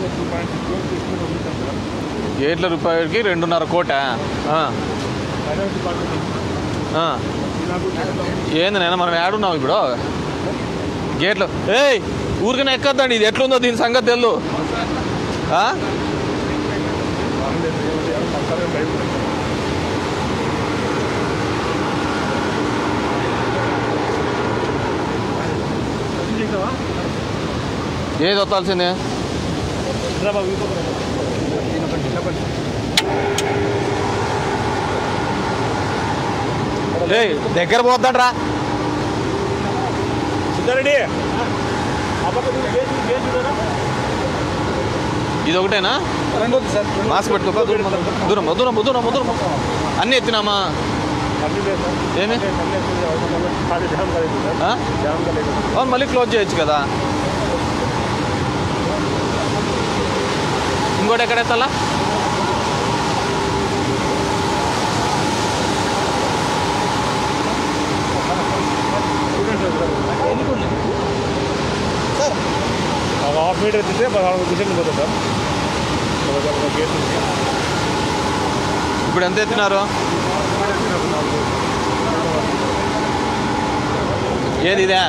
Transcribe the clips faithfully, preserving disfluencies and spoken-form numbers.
గేట్ల రూపాయలకి రెండున్నర కోట. ఏంది నేను మనం ఏడున్నాం ఇప్పుడు గేట్లు? ఏయ్ ఊరికనే ఎక్కద్దండి, ఇది ఎట్లుందో దీని సంగతి తెలు. ఏది వత్తాల్సిందే? దగ్గర పోతాడ్రా సిద్ధారెడ్డి. ఇది ఒకటేనా? మాస్క్ పెట్టుకో. దూరం దూరం దూరం దూరం దూరం అన్నీ ఎత్తినామా? ఏమి అవును, మళ్ళీ క్లోజ్ చేయొచ్చు కదా. ఇంకోటి ఎక్కడ ఎత్తాలా? హాఫ్ మీటర్ ఎత్తితే పదహారు డిసెంబర్ పోతుంది సార్. ఇప్పుడు ఎంత ఎత్తినారు? ఏది ఇదే?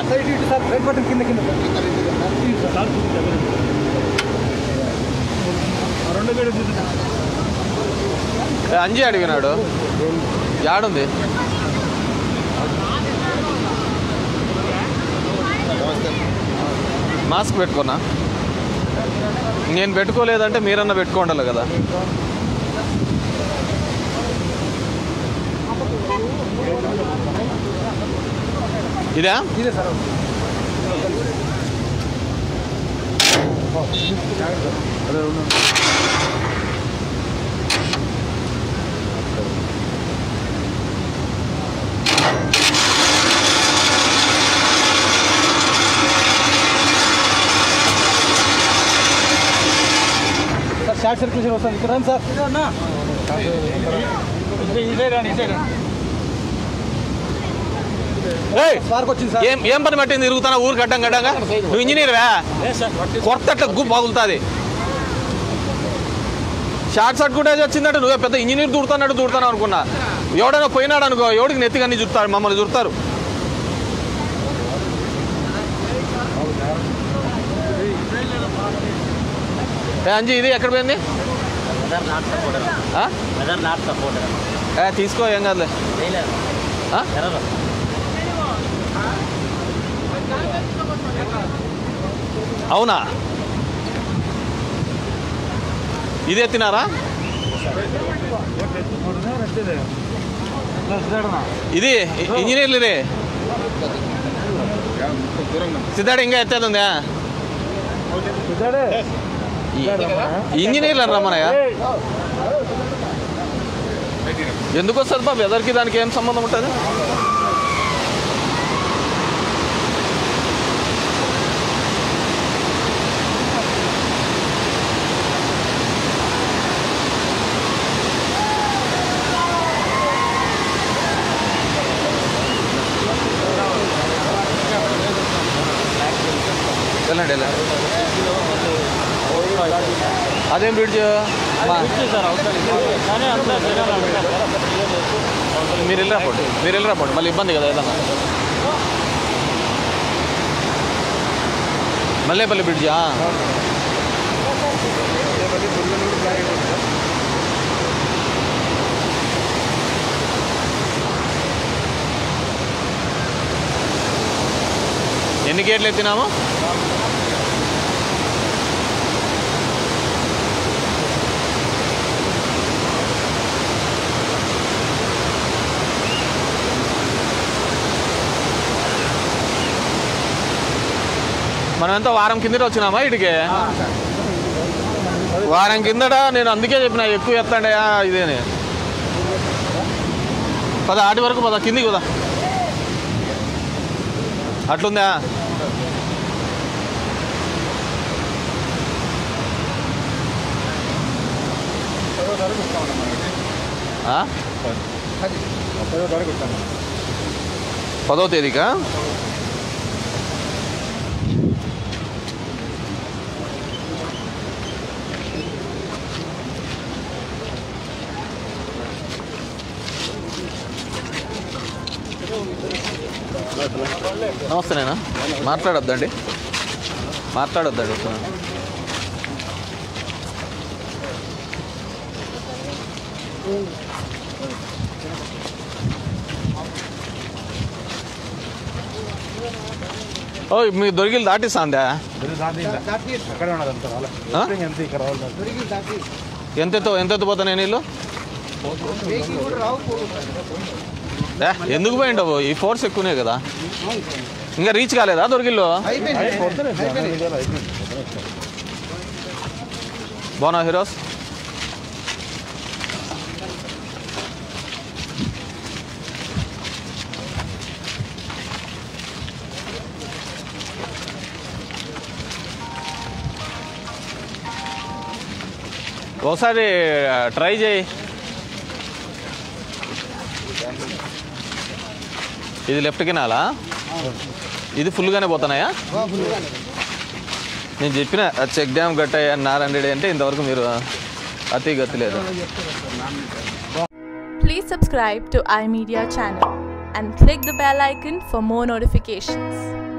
అంజీ అడిగినాడు, యాడుంది? మాస్క్ పెట్టుకున్నా. నేను పెట్టుకోలేదంటే మీరన్నా పెట్టుకోండాలి కదా. ఇదా? ఇదే సార్. షార్ట్ సర్క్యులేషన్ వస్తుంది ఇక్కడ సార్. ఏం ఏం పని పట్టింది తిరుగుతున్నా ఊరు గడ్డం గడ్డంగా? నువ్వు ఇంజనీర్వా? కొత్తట్ల గుప్పు బాగులుతుంది. షార్ట్ సర్క్యూటేజ్ వచ్చిందంటే నువ్వే పెద్ద ఇంజనీర్ దూడుతున్నాడు దూడుతాను అనుకున్నా. ఎవడైనా పోయినాడు అనుకో, ఎవడికి నెత్తికన్నీ చుడతారు, మమ్మల్ని చుడతారు. అంజీ ఇది ఎక్కడ పోయింది? తీసుకో, ఏం కాదులే. అవునా? ఇది ఎత్తినారా? ఇది ఇంజనీర్లే సిద్ధాడు. ఇంకా ఎత్తేది ఉందా? ఇంజనీర్లు రమ్మనయ్య. ఎందుకు వస్తుంది బాబు? ఎదరికి దానికి ఏం సంబంధం ఉంటుంది? వెళ్ళండి వెళ్ళండి. అదేం బ్రిడ్జ్? మీరు వెళ్ళిరాపోండి, మీరు వెళ్ళిరాపోండి, మళ్ళీ ఇబ్బంది కదా ఏదన్నా. మల్లేపల్లి బ్రిడ్జా? ఎన్ని గేట్లు ఎత్తినాము? మనం ఎంత వారం కిందట వచ్చినామా ఇటుకే? వారం కిందట నేను అందుకే చెప్పిన ఎక్కువ ఎత్తండి ఇదేని. పద ఆటి వరకు పద, కిందికి కదా. అట్లుందా? పదో తేదీకా? నమస్తే నేనా మాట్లాడొద్దండి మాట్లాడొద్దండి వస్తున్నాను. ఓ మీకు దొరికిలు దాటిస్తుందా? ఎంతెత్తో ఎంతెత్తు పోతానే నీళ్ళు? ఎందుకు పోయింటావు? ఈ ఫోర్స్ ఎక్కువనే కదా, ఇంకా రీచ్ కాలేదా దొరికిళ్ళు? బాగున్నా హీరోస్? ఒకసారి ట్రై చేయి. ఇది లెఫ్ట్ కినాలా? ఇది ఫుల్గానే పోతున్నాయా? నేను చెప్పిన చెక్ డ్యామ్ గట్టాయి నార్ హండ్రెడ్ అంటే ఇంతవరకు మీరు అతి గతి లేదు. Please subscribe to iMedia channel and click the bell icon for more notifications.